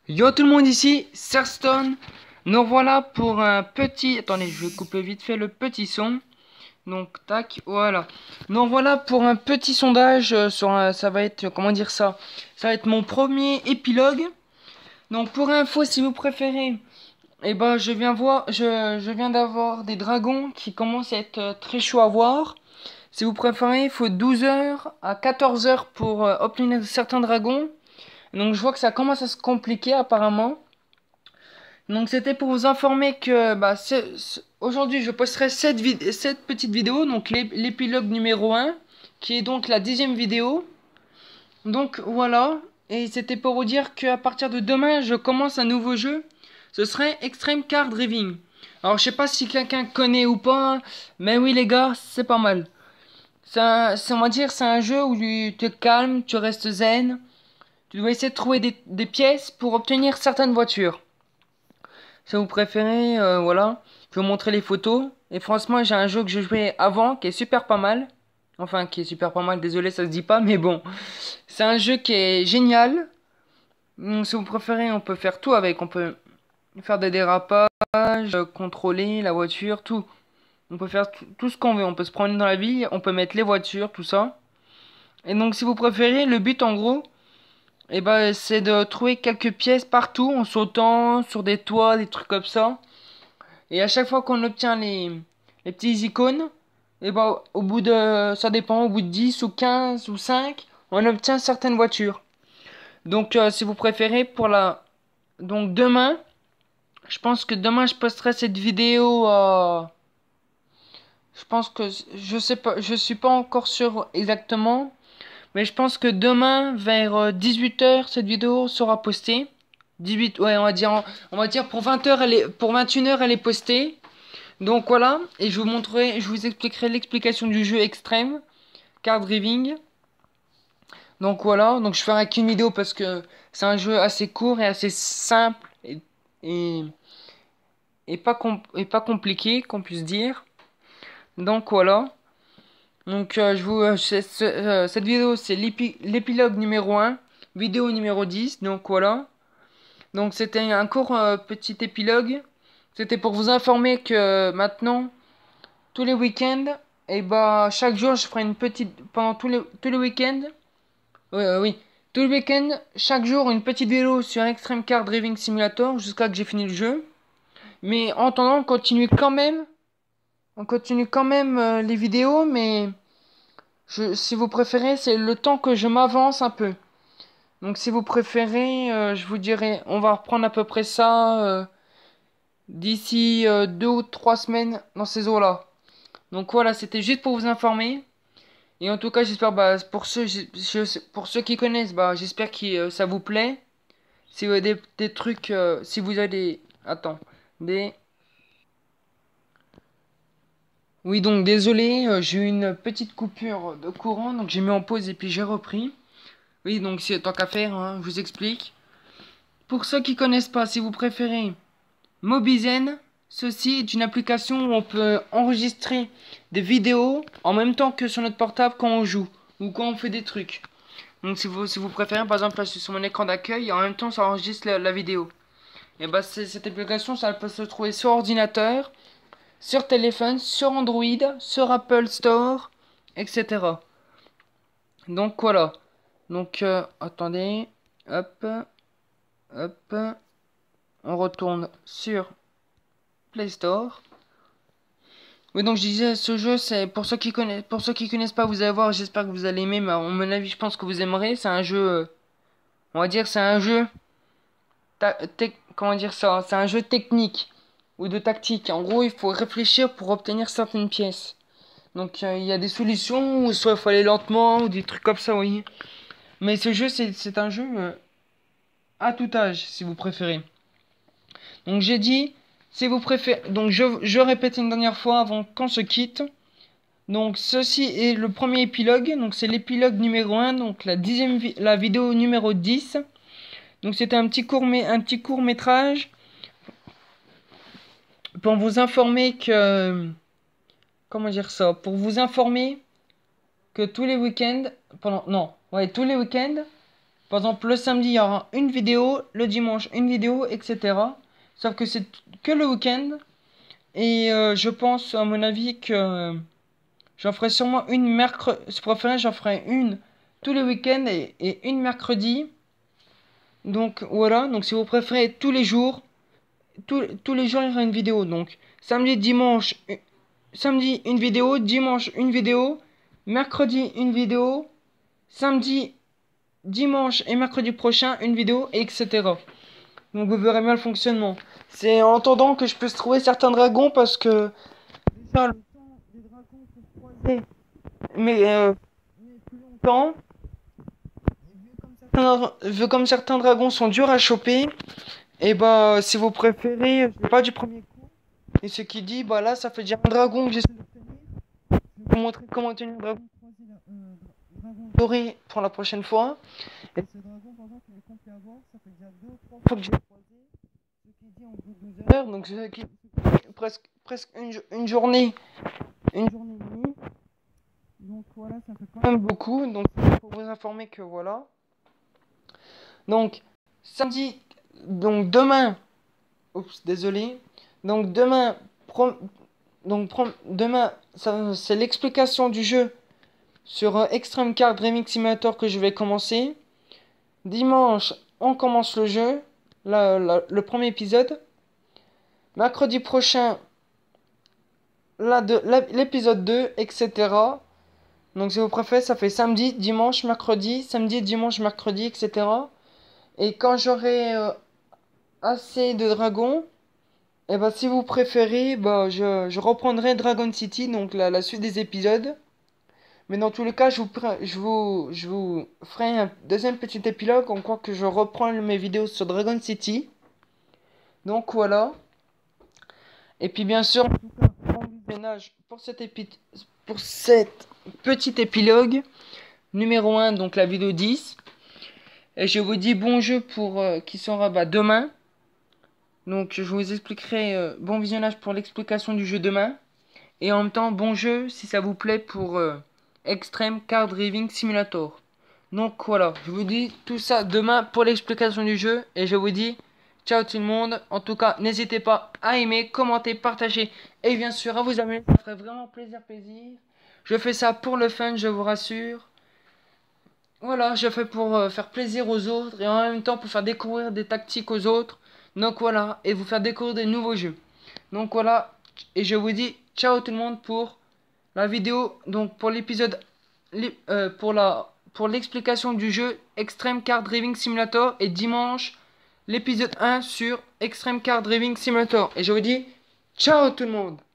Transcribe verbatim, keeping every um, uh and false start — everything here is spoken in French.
Yo tout le monde, ici Serstone. Nous voilà pour un petit... Attendez, je vais couper vite fait le petit son. Donc tac, voilà. Nous voilà pour un petit sondage euh, sur un... Ça va être... Comment dire ça? Ça va être mon premier épilogue. Donc pour info, si vous préférez, eh ben je viens voir... Je, je viens d'avoir des dragons qui commencent à être euh, très chauds à voir. Si vous préférez, il faut douze heures à quatorze heures pour euh, obtenir certains dragons. Donc je vois que ça commence à se compliquer apparemment. Donc c'était pour vous informer que bah, aujourd'hui je posterai cette, vid cette petite vidéo, donc l'épilogue numéro un, qui est donc la dixième vidéo. Donc voilà, et c'était pour vous dire qu'à partir de demain je commence un nouveau jeu, ce serait Extreme Card Driving. Alors je sais pas si quelqu'un connaît ou pas, mais oui les gars, c'est pas mal. Ça, on va dire c'est un jeu où tu te calmes, tu restes zen, tu dois essayer de trouver des, des pièces pour obtenir certaines voitures. Si vous préférez, euh, voilà, je vais vous montrer les photos. Et franchement, j'ai un jeu que je jouais avant qui est super pas mal. Enfin, qui est super pas mal, désolé, ça se dit pas, mais bon. C'est un jeu qui est génial. Donc, si vous préférez, on peut faire tout avec. On peut faire des dérapages, euh, contrôler la voiture, tout. On peut faire tout ce qu'on veut. On peut se promener dans la ville, on peut mettre les voitures, tout ça. Et donc, si vous préférez, le but en gros, et ben, c'est de trouver quelques pièces partout en sautant sur des toits, des trucs comme ça. Et à chaque fois qu'on obtient les, les petits icônes, et ben, au bout de, ça dépend, au bout de dix ou quinze ou cinq, on obtient certaines voitures. Donc, euh, si vous préférez, pour la, donc demain, je pense que demain je posterai cette vidéo. Euh, je pense que je sais pas, je suis pas encore sûr exactement, mais je pense que demain vers dix-huit heures cette vidéo sera postée. dix-huit, ouais, on va dire, on va dire pour vingt heures, elle est, pour vingt et une heures elle est postée. Donc voilà, et je vous montrerai, je vous expliquerai l'explication du jeu extrême, Card Driving. Donc voilà, donc je ferai qu'une vidéo parce que c'est un jeu assez court et assez simple et, et, et, pas, com et pas compliqué, qu'on puisse dire. Donc voilà, donc euh, je vous, euh, ce, euh, cette vidéo c'est l'épilogue numéro un, vidéo numéro dix, donc voilà. Donc c'était un court euh, petit épilogue, c'était pour vous informer que maintenant, tous les week-ends, et bah chaque jour je ferai une petite pendant tous les tous les week-ends. Oui, euh, oui, tous les week-ends, chaque jour une petite vidéo sur Extreme Car Driving Simulator jusqu'à que j'ai fini le jeu. Mais en attendant, on continue quand même, on continue quand même euh, les vidéos, mais je, si vous préférez, c'est le temps que je m'avance un peu. Donc si vous préférez, euh, je vous dirai, on va reprendre à peu près ça euh, d'ici euh, deux ou trois semaines dans ces eaux-là. Donc voilà, c'était juste pour vous informer. Et en tout cas, j'espère, bah, pour ceux, je, pour ceux qui connaissent, bah, j'espère que euh, ça vous plaît. Si vous avez des, des trucs, euh, si vous avez des, attends, des, oui, donc désolé, euh, j'ai eu une petite coupure de courant, donc j'ai mis en pause et puis j'ai repris. Oui, donc c'est tant qu'à faire, hein, je vous explique. Pour ceux qui connaissent pas, si vous préférez, Mobizen, ceci est une application où on peut enregistrer des vidéos en même temps que sur notre portable quand on joue ou quand on fait des trucs. Donc si vous, si vous préférez, par exemple là je suis sur mon écran d'accueil et en même temps ça enregistre la, la vidéo. Et bah cette application ça peut se trouver sur ordinateur, sur téléphone, sur Android, sur Apple Store, et cetera. Donc voilà. Donc euh, attendez, hop, hop, on retourne sur Play Store. Oui, donc je disais, ce jeu, c'est pour ceux qui connaissent, pour ceux qui connaissent pas, vous allez voir, j'espère que vous allez aimer, mais à mon avis, je pense que vous aimerez. C'est un jeu, on va dire, c'est un jeu, comment dire ça, c'est un jeu technique ou de tactique. En gros, il faut réfléchir pour obtenir certaines pièces. Donc il euh, y a des solutions, ou soit il faut aller lentement, ou des trucs comme ça, oui. Mais ce jeu, c'est un jeu euh, à tout âge, si vous préférez. Donc j'ai dit, si vous préférez, donc je, je répète une dernière fois avant qu'on se quitte. Donc ceci est le premier épilogue, donc c'est l'épilogue numéro un, donc la dixième vi la vidéo numéro dix. Donc c'était un petit court mais un petit court métrage pour vous informer que, comment dire ça, pour vous informer que tous les week-ends, pendant non, ouais tous les week-ends, Par exemple, le samedi, il y aura une vidéo, le dimanche, une vidéo, et cetera. Sauf que c'est que le week-end. Et euh, je pense, à mon avis, que euh, j'en ferai sûrement une mercredi. Si vous préférez, j'en ferai une tous les week-ends et, et une mercredi. Donc voilà, donc si vous préférez tous les jours, tous, tous les jours il y aura une vidéo. Donc samedi, dimanche, euh, samedi une vidéo, dimanche une vidéo, mercredi une vidéo, samedi, dimanche et mercredi prochain une vidéo, et etc. Donc vous verrez bien le fonctionnement. C'est en attendant que je puisse trouver certains dragons parce que déjà le temps des dragons pour croiser, mais euh, plus longtemps. Certains- Vu comme certains dragons sont durs à choper, et bah si vous préférez, je pas du premier coup. Et ce qui dit, bah là ça fait déjà un dragon que j'essaie d'obtenir. Je vais vous montrer comment obtenir un dragon croisé, là, euh, dra- dragon doré pour la prochaine fois. Et ce dragon par exemple il est complet à voir, ça fait déjà deux ou trois fois que j'ai croisé. Ce qui dit en gros douze heures, donc ce qui presque presque une, jo- une journée, une journée et demie. Donc voilà, ça fait quand même beaucoup. Donc pour vous informer que voilà. Donc, samedi, donc demain, oups, désolé. Donc demain, prom- donc prom- demain, ça, c'est l'explication du jeu sur euh, Extreme Card Remix Simulator que je vais commencer. Dimanche, on commence le jeu, la- la- le premier épisode. Mercredi prochain, la de- la- l'épisode deux, et cetera. Donc si vous préférez, ça fait samedi, dimanche, mercredi, samedi, dimanche, mercredi, et cetera. Et quand j'aurai euh, assez de dragons, et bah si vous préférez, bah je, je reprendrai Dragon City, donc la, la suite des épisodes. Mais dans tous les cas, je vous, pre- je vous, je vous ferai un deuxième petit épilogue en quoi que je reprends mes vidéos sur Dragon City. Donc voilà. Et puis bien sûr, en tout cas, bon visionnage pour cet épi- pour cette petite épilogue numéro un, donc la vidéo dix. Et je vous dis bon jeu pour euh, qui sera bah, demain. Donc je vous expliquerai euh, bon visionnage pour l'explication du jeu demain. Et en même temps, bon jeu si ça vous plaît pour euh, Extreme Card Driving Simulator. Donc voilà, je vous dis tout ça demain pour l'explication du jeu. Et je vous dis ciao tout le monde. En tout cas, n'hésitez pas à aimer, commenter, partager et bien sûr à vous abonner. Ça ferait vraiment plaisir, plaisir. Je fais ça pour le fun, je vous rassure. Voilà, je fais pour euh, faire plaisir aux autres et en même temps pour faire découvrir des tactiques aux autres. Donc voilà, et vous faire découvrir des nouveaux jeux. Donc voilà, et je vous dis ciao tout le monde pour la vidéo, donc pour l'épisode, euh, pour la, pour l'explication du jeu Extreme Car Driving Simulator et dimanche l'épisode un sur Extreme Car Driving Simulator. Et je vous dis ciao tout le monde.